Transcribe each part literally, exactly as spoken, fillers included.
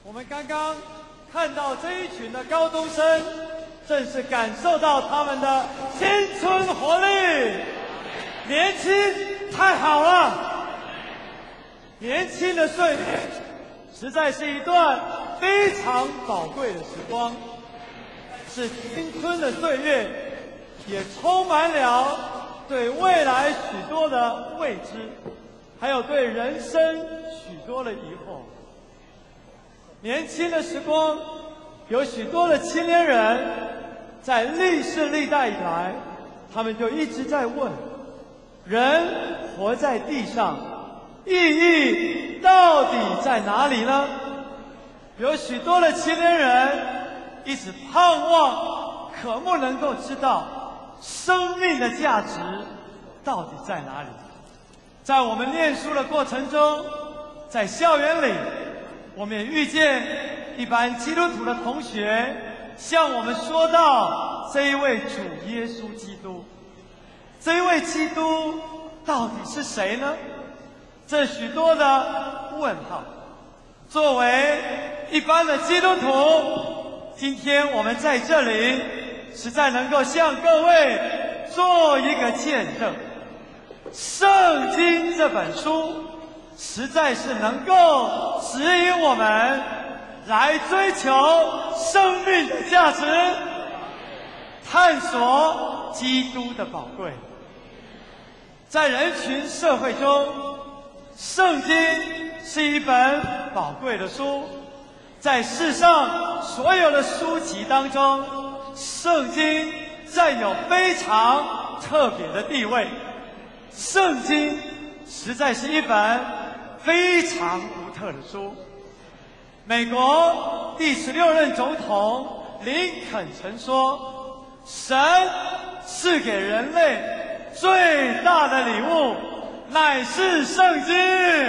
我们刚刚看到这一群的高中生，正是感受到他们的青春活力。年轻太好了，年轻的岁月实在是一段非常宝贵的时光，是青春的岁月，也充满了对未来许多的未知，还有对人生许多的疑惑。年轻的时光，有许多的青年人，在历世历代以来，他们就一直在问：人活在地上，意义到底在哪里呢？有许多的青年人一直盼望、渴慕能够知道生命的价值到底在哪里。在我们念书的过程中，在校园里，我们也遇见一般基督徒的同学向我们说到这一位主耶稣基督。这一位基督到底是谁呢？这许多的问号。作为一般的基督徒，今天我们在这里实在能够向各位做一个见证。圣经这本书实在是能够指引我们来追求生命的价值，探索基督的宝贵。在人群社会中，圣经是一本宝贵的书。在世上所有的书籍当中，圣经占有非常特别的地位。圣经实在是一本非常独特的书。美国第十六任总统林肯曾说：神赐给人类最大的礼物乃是圣经，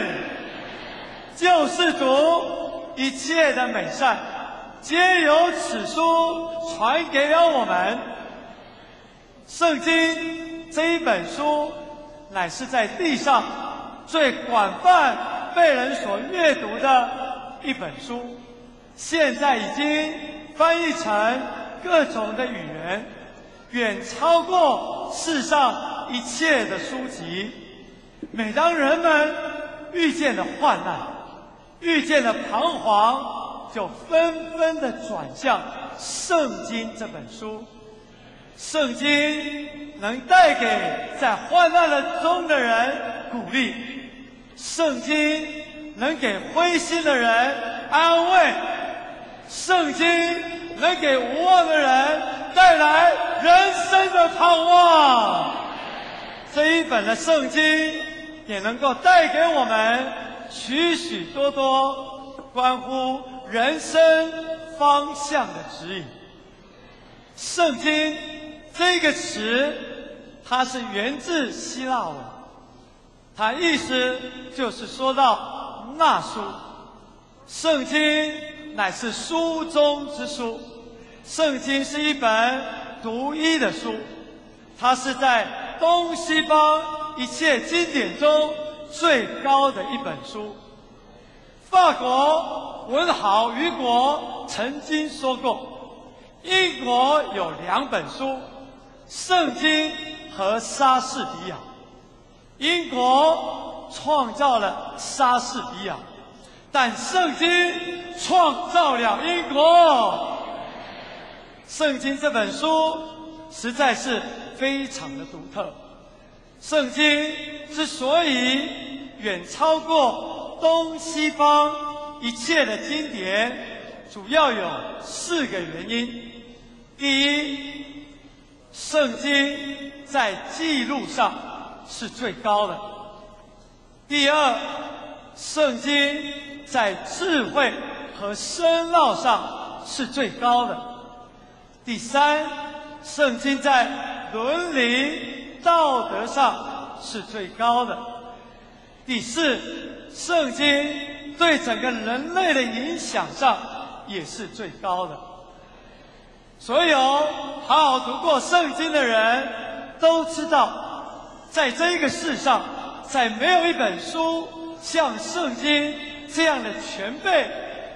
救世主一切的美善皆由此书传给了我们。圣经这一本书乃是在地上最广泛被人所阅读的一本书，现在已经翻译成各种的语言，远超过世上一切的书籍。每当人们遇见了患难，遇见了彷徨，就纷纷的转向圣经这本书。圣经能带给在患难的中的人鼓励，圣经能给灰心的人安慰，圣经能给无望的人带来人生的盼望。这一本的圣经也能够带给我们许许多多关乎人生方向的指引。圣经这个词，它是源自希腊文，它意思就是说到那书。圣经乃是书中之书，圣经是一本独一的书，它是在东西方一切经典中最高的一本书。法国文豪雨果曾经说过，英国有两本书，圣经和莎士比亚。英国创造了莎士比亚，但圣经创造了英国。圣经这本书实在是非常的独特。圣经之所以远超过东西方一切的经典，主要有四个原因。第一，圣经在记录上是最高的。第二，圣经在智慧和深奥上是最高的。第三，圣经在伦理道德上是最高的。第四，圣经对整个人类的影响上也是最高的。所有好好读过圣经的人都知道，在这个世上，再没有一本书像圣经这样的全备，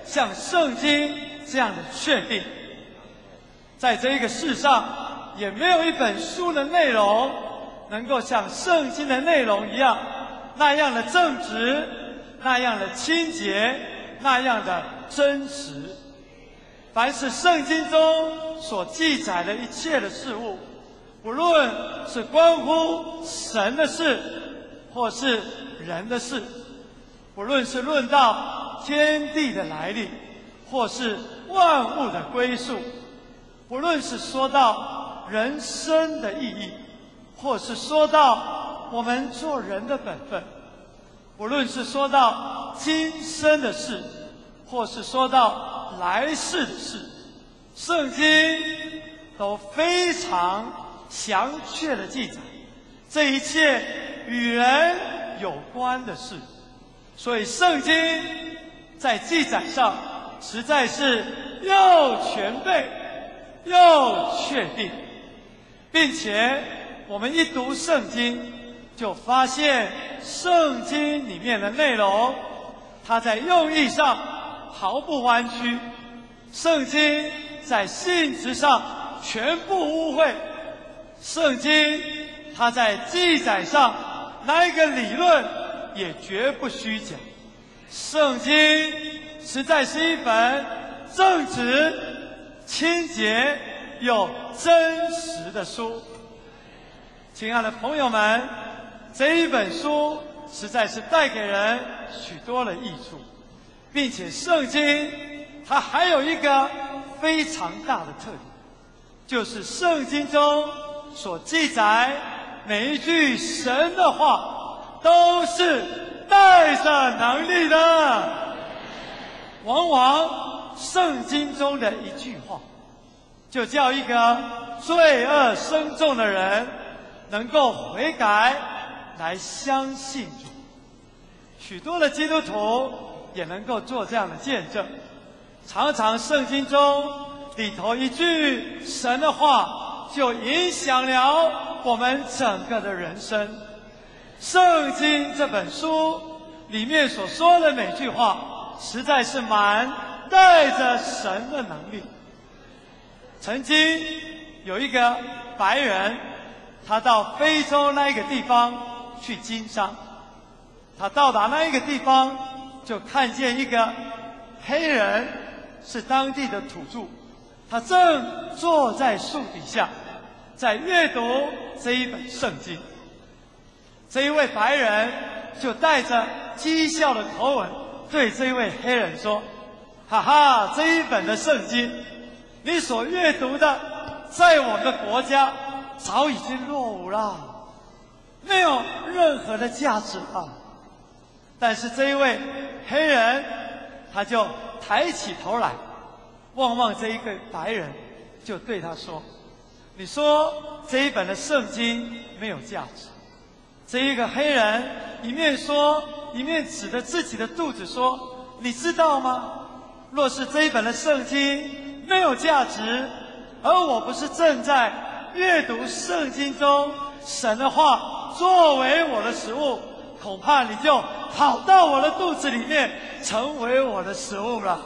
像圣经这样的确定。在这一个世上，也没有一本书的内容能够像圣经的内容一样，那样的正直，那样的清洁，那样的真实。凡是圣经中所记载的一切的事物，不论是关乎神的事，或是人的事，不论是论到天地的来历，或是万物的归宿，不论是说到人生的意义，或是说到我们做人的本分，不论是说到今生的事，或是说到来世的事，圣经都非常详确的记载这一切与人有关的事。所以圣经在记载上实在是又全备又确定，并且我们一读圣经就发现圣经里面的内容，它在用意上毫不弯曲，圣经在性质上全部污秽，圣经它在记载上那一个理论也绝不虚假。圣经实在是一本正直、清洁又真实的书。亲爱的朋友们，这一本书实在是带给人许多的益处，并且圣经它还有一个非常大的特点，就是圣经中所记载每一句神的话都是带着能力的。往往圣经中的一句话，就叫一个罪恶深重的人能够悔改来相信主。许多的基督徒也能够做这样的见证。常常圣经中里头一句神的话，就影响了我们整个的人生。圣经这本书里面所说的每句话，实在是满带着神的能力。曾经有一个白人，他到非洲那一个地方去经商，他到达那一个地方，就看见一个黑人，是当地的土著，他正坐在树底下，在阅读这一本圣经。这一位白人就带着讥笑的口吻对这一位黑人说：哈哈，这一本的圣经，你所阅读的，在我们的国家早已经落伍了，没有任何的价值了。但是这一位黑人，他就抬起头来望望这一个白人，就对他说：你说这一本的圣经没有价值。这一个黑人一面说，一面指着自己的肚子说：你知道吗？若是这一本的圣经没有价值，而我不是正在阅读圣经中神的话作为我的食物，恐怕你就跑到我的肚子里面成为我的食物了。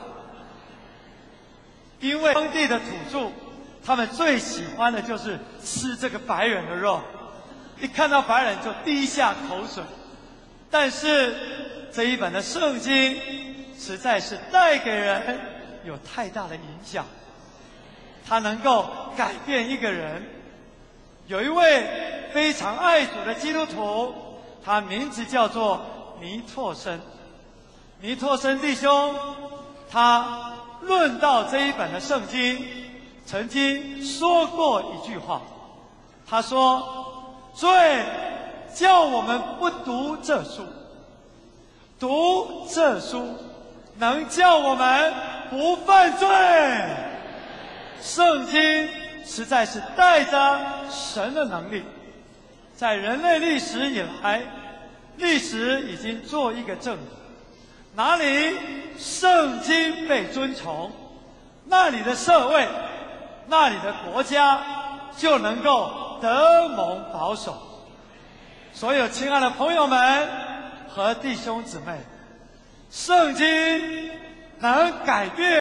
因为当地的土著，他们最喜欢的就是吃这个白人的肉，一看到白人就滴下口水。但是这一本的圣经实在是带给人有太大的影响，它能够改变一个人。有一位非常爱主的基督徒，他名字叫做尼拓生。尼拓生弟兄，他论到这一本的圣经，曾经说过一句话，他说：罪叫我们不读这书，读这书能叫我们不犯罪。圣经实在是带着神的能力，在人类历史以来，历史已经做一个证明，哪里圣经被尊崇，那里的社会，那里的国家就能够得蒙保守。所有亲爱的朋友们和弟兄姊妹，圣经能改变